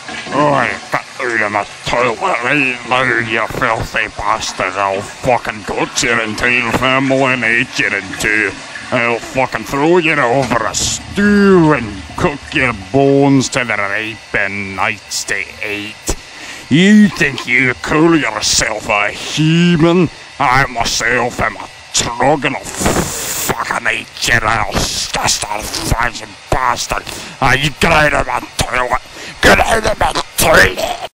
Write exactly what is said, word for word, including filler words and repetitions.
Oi, get out of my toilet right now, you filthy bastard. I'll fucking cut your entire family and eat you in two. I'll fucking throw you over a stew and cook your bones till they're ripe and nights to eat. You think you call yourself a human? I myself am a trog and I'll fucking eat you, little disgusting fucking bastard. Ah, you get out of my toilet. Get out of my toilet.